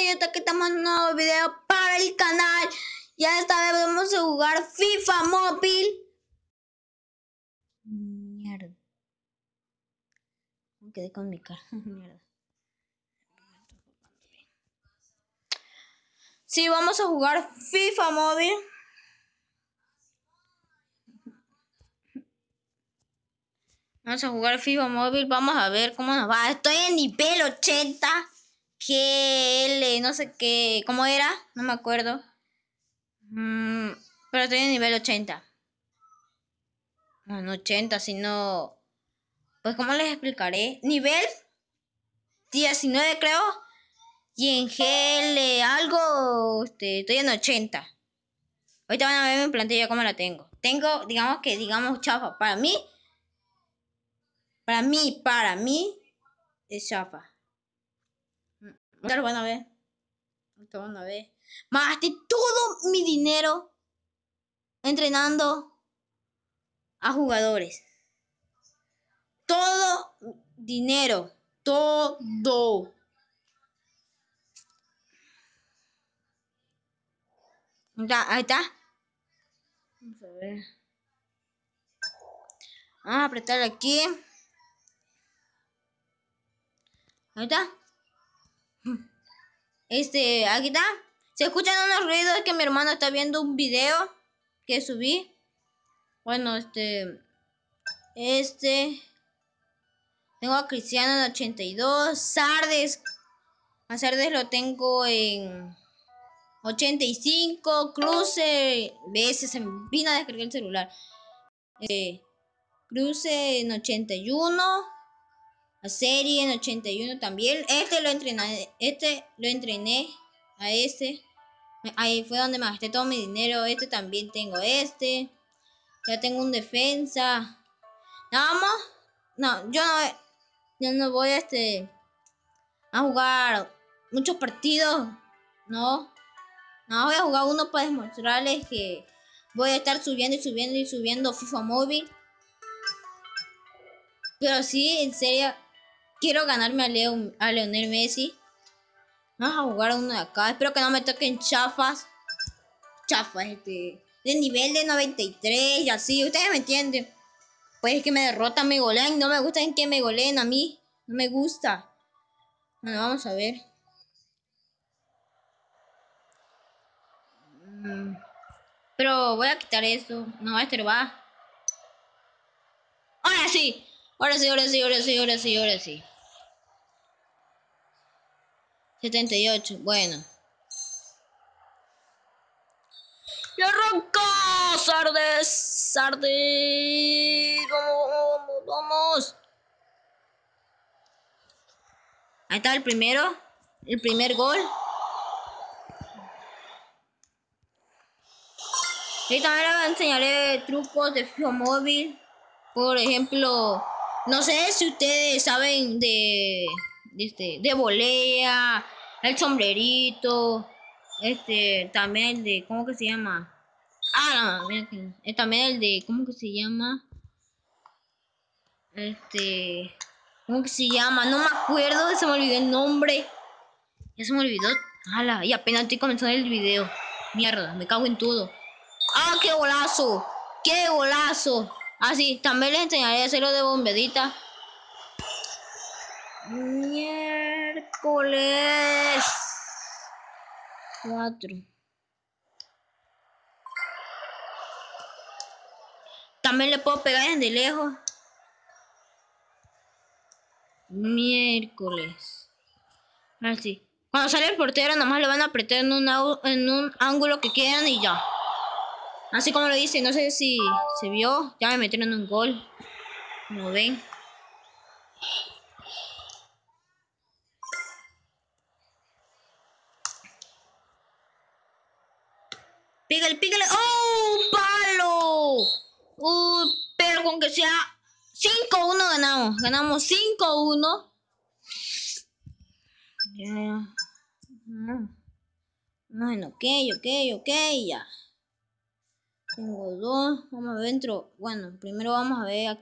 y hasta que estamos en un nuevo video para el canal. Ya esta vez vamos a jugar FIFA móvil. Mierda. Me quedé con mi cara. Mierda. Sí, vamos a jugar FIFA móvil. Vamos a jugar FIFA móvil. Vamos a ver cómo nos va. Estoy en nivel 80. Que no sé qué. ¿Cómo era? No me acuerdo. Pero estoy en nivel 80. No 80, sino... Pues, ¿cómo les explicaré? Nivel 19, creo. Y en GL algo... estoy en 80. Ahorita van a ver mi plantilla cómo la tengo. Tengo, digamos chafa. Para mí es chafa. Ahorita lo van a ver. Me gasté todo mi dinero entrenando a jugadores. Todo dinero. Todo. Ya, ahí está. Vamos a ver. Vamos a apretar aquí. Ahí está. Aquí está. Se escuchan unos ruidos que mi hermano está viendo un video que subí. Bueno, tengo a Cristiano en 82. Sardes. A Sardes lo tengo en 85. Cruce. Veces se me vino a descargar el celular. Cruce en 81. A Serie en 81 también. Lo entrené. Lo entrené a este. Ahí fue donde me gasté todo mi dinero. También tengo Ya tengo un defensa. Vamos. No, yo no voy a jugar muchos partidos. No. No, voy a jugar uno para demostrarles que voy a estar subiendo FIFA móvil. Pero sí, en serio, quiero ganarme a Lionel Messi. Vamos a jugar uno de acá. Espero que no me toquen chafas. De nivel de 93 y así. Ustedes me entienden. Pues que me derrotan, me golean. No me gusta en que me goleen a mí. No me gusta. Bueno, vamos a ver. Pero voy a quitar esto. No va a estorbar. Ahora sí. Ahora sí. 78. Bueno. ¡Y arranca! ¡Sardes! ¡Vamos! Ahí está el primero. El primer gol. Y también les enseñaré trucos de FIFA móvil. Por ejemplo, no sé si ustedes saben de volea, el sombrerito, también el de, ¿cómo que se llama? No, mira que, también el de, ¿cómo que se llama? ¿Cómo que se llama? No me acuerdo, se me olvidó el nombre. Ya se me olvidó. Y apenas estoy comenzando el video. Mierda, me cago en todo. ¡Qué golazo! ¡Qué golazo! Sí, también les enseñaré a hacerlo de bombedita. Miércoles 4. También le puedo pegar desde lejos. Miércoles. Así. Cuando sale el portero, nomás le van a apretar en un ángulo que quieran y ya. Así como lo dice, no sé si se vio. Ya me metieron un gol. Como ven. Pígale. ¡Oh, palo! Pero con que sea 5-1 ganamos. Ganamos 5-1. Ya. Bueno, ok, ya. Tengo 2. Vamos a ver dentro. Bueno, primero vamos a ver actividades. 。 . 。 . 。 . . . . . . . . . . . . . . . . . . . . . . . . . 。 . . 。 . 。 . 。 . 。 . 。 。 . 。 。 . 。 。 . . . . 。 . 。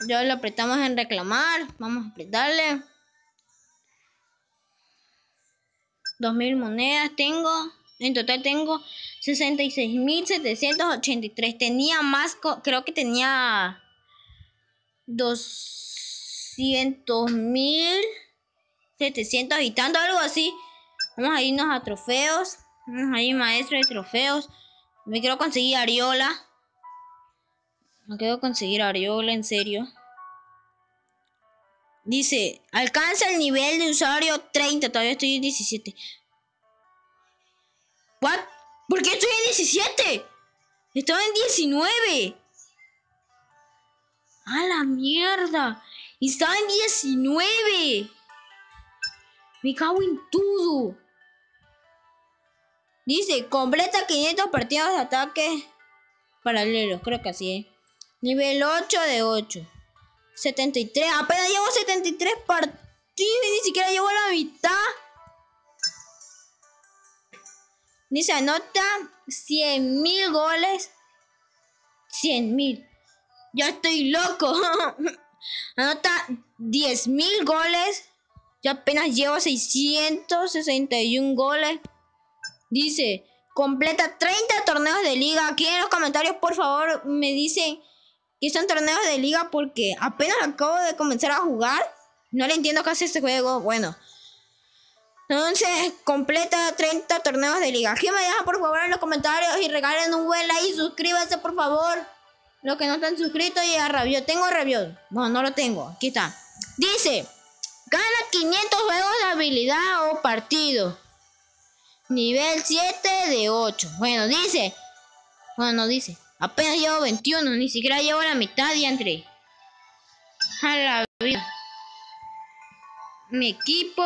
Ya lo apretamos en reclamar. Vamos a apretarle. 2000 monedas tengo. En total tengo 66.783. Tenía más, creo que tenía 200.700 y tanto, algo así. Vamos a irnos a trofeos. Vamos a ir maestro de trofeos. Me quiero conseguir Ariola. Me quiero conseguir Ariola, en serio. Dice, alcanza el nivel de usuario 30. Todavía estoy en 17. ¿What? ¿Por qué estoy en 17? Estaba en 19. ¡A la mierda! Estaba en 19. Me cago en todo. Dice, completa 500 partidos de ataque paralelos. Creo que así es. Nivel 8 de 8. 73. Apenas llevo 73 partidos y ni siquiera llevo la mitad. Dice, anota 100.000 goles. 100.000. Ya estoy loco. Anota 10.000 goles. Yo apenas llevo 661 goles. Dice, completa 30 torneos de liga. Aquí en los comentarios, por favor, me dicen que son torneos de liga porque apenas acabo de comenzar a jugar. No le entiendo casi este juego. Bueno. Entonces, completa 30 torneos de liga. Aquí me dejan por favor en los comentarios y regalen un buen like y suscríbanse por favor. Los que no están suscritos y a Rabiot. ¿Tengo Rabiot? No, no lo tengo. Aquí está. Dice, gana 500 juegos de habilidad o partido. Nivel 7 de 8. Bueno, dice. Bueno, no dice. Apenas llevo 21. Ni siquiera llevo la mitad y entre. A la vida. Mi equipo.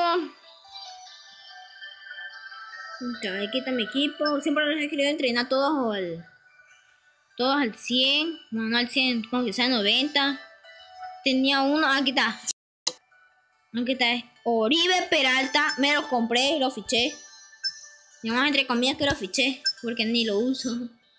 Aquí está mi equipo. Siempre los he querido entrenar todos al 100. Bueno, no al 100, como que sea 90. Tenía uno. Aquí está. Aquí está. Oribe Peralta. Me lo compré, lo fiché. Digamos entre comillas que lo fiché. Porque ni lo uso.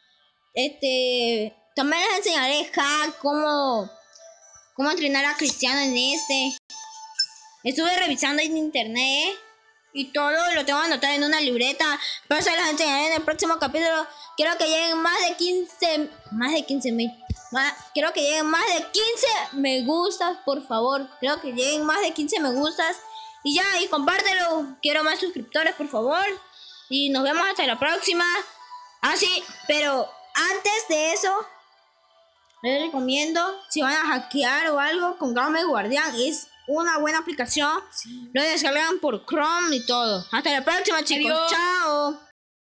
También les enseñaré cómo entrenar a Cristiano en este. Estuve revisando en internet. Y todo lo tengo anotado en una libreta. Pero se las enseñaré en el próximo capítulo. Quiero que lleguen más de 15.000. Quiero que lleguen más de 15 me gustas, por favor. Quiero que lleguen más de 15 me gustas. Y ya, y compártelo. Quiero más suscriptores, por favor. Y nos vemos hasta la próxima. Sí, pero antes de eso, les recomiendo, si van a hackear o algo, con Game Guardian. Es una buena aplicación. Sí. Lo descargan por Chrome y todo. Hasta la próxima, chicos. Adiós. Chao.